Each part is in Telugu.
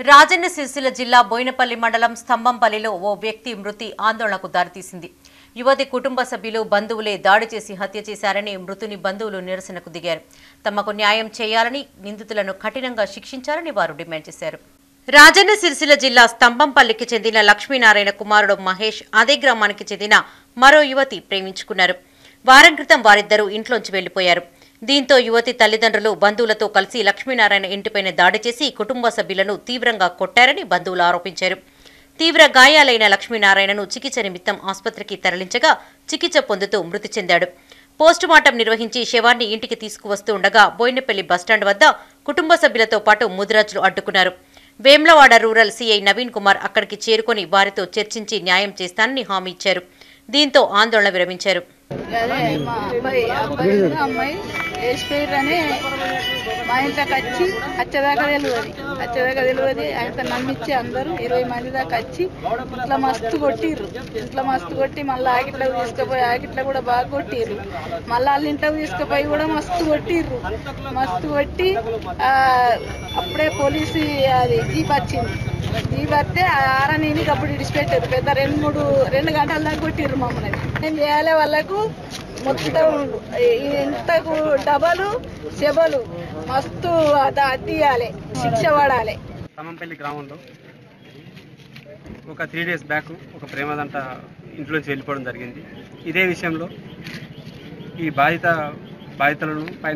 రాజన్న సిరిసిల్ల జిల్లా బోయినపల్లి మండలం స్తంభంపల్లిలో ఓ వ్యక్తి మృతి ఆందోళనకు దారితీసింది. యువతి కుటుంబ సభ్యులు బంధువులే దాడి చేసి హత్య చేశారని మృతుని బంధువులు నిరసనకు దిగారు. తమకు న్యాయం చేయాలని, నిందితులను కఠినంగా శిక్షించాలని వారు డిమాండ్ చేశారు. రాజన్న సిరిసిల్ల జిల్లా స్తంభంపల్లికి చెందిన లక్ష్మీనారాయణ కుమారుడు మహేష్ అదే గ్రామానికి చెందిన మరో యువతి ప్రేమించుకున్నారు. వారం క్రితం వారిద్దరూ ఇంట్లోంచి వెళ్లిపోయారు. దీంతో యువతి తల్లిదండ్రులు బంధువులతో కలిసి లక్ష్మీనారాయణ ఇంటిపైన దాడి చేసి కుటుంబ సభ్యులను తీవ్రంగా కొట్టారని బంధువులు ఆరోపించారు. తీవ్ర గాయాలైన లక్ష్మీనారాయణను చికిత్స నిమిత్తం ఆసుపత్రికి తరలించగా చికిత్స పొందుతూ మృతి చెందాడు. పోస్టుమార్టం నిర్వహించి శవాన్ని ఇంటికి తీసుకువస్తూ ఉండగా బోయినపల్లి బస్టాండ్ వద్ద కుటుంబ సభ్యులతో పాటు ముదిరాజులు అడ్డుకున్నారు. వేమ్లవాడ రూరల్ సీఐ నవీన్ కుమార్ అక్కడికి చేరుకుని వారితో చర్చించి న్యాయం చేస్తానని హామీ ఇచ్చారు. దీంతో ఆందోళన విరమించారు. అమ్మాయి వేసిపోయారని మా ఇంట్లోకి వచ్చి వచ్చేదాకా తెలియదు ఆయన నమ్మించి అందరూ 20 మంది దాకా వచ్చి ఇట్లా మస్తు కొట్టి మళ్ళీ ఆకిట్లకు తీసుకుపోయి ఆకిట్లో కూడా బాగా కొట్టిర్రు. మళ్ళీ వాళ్ళ ఇంట్లోకి తీసుకుపోయి కూడా మస్తు కొట్టి అప్పుడే పోలీసు అది జీప్ వచ్చింది. జీప్ వస్తే ఆరనీని అప్పుడు ఇడిచిపెట్టారు. పెద్ద 2 గంటల దాకా కొట్టిర్రు మమ్మల్ని. ఏం చేయాలి వాళ్ళకు మొత్తం ఇంతకు డబలు చెబలు మస్తు తీయాలి, శిక్ష పడాలి. స్తంభంపల్లి గ్రామంలో ఒక 3 days బ్యాక్ ఒక ప్రేమదంట ఇంట్లోంచి వెళ్ళిపోవడం జరిగింది. ఇదే విషయంలో ఈ బాధితులను పైన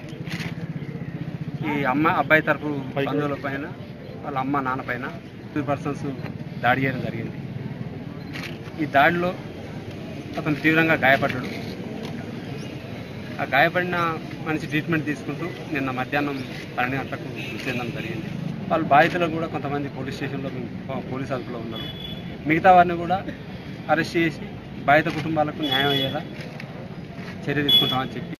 ఈ అబ్బాయి తరపు బంధువుల పైన వాళ్ళ అమ్మ నాన్న పైన 2 persons దాడి చేయడం జరిగింది. ఈ దాడిలో అతను తీవ్రంగా గాయపడ్డాడు. ఆ గాయపడిన మనిషి ట్రీట్మెంట్ తీసుకుంటూ నిన్న మధ్యాహ్నం 12 గంటలకు మృతి చెందడం జరిగింది. వాళ్ళు బాధితులకు కూడా కొంతమంది పోలీస్ స్టేషన్లో పోలీస్ అదుపులో ఉన్నారు. మిగతా వారిని కూడా అరెస్ట్ చేసి బాధిత కుటుంబాలకు న్యాయం అయ్యేలా చర్య తీసుకుంటామని చెప్పి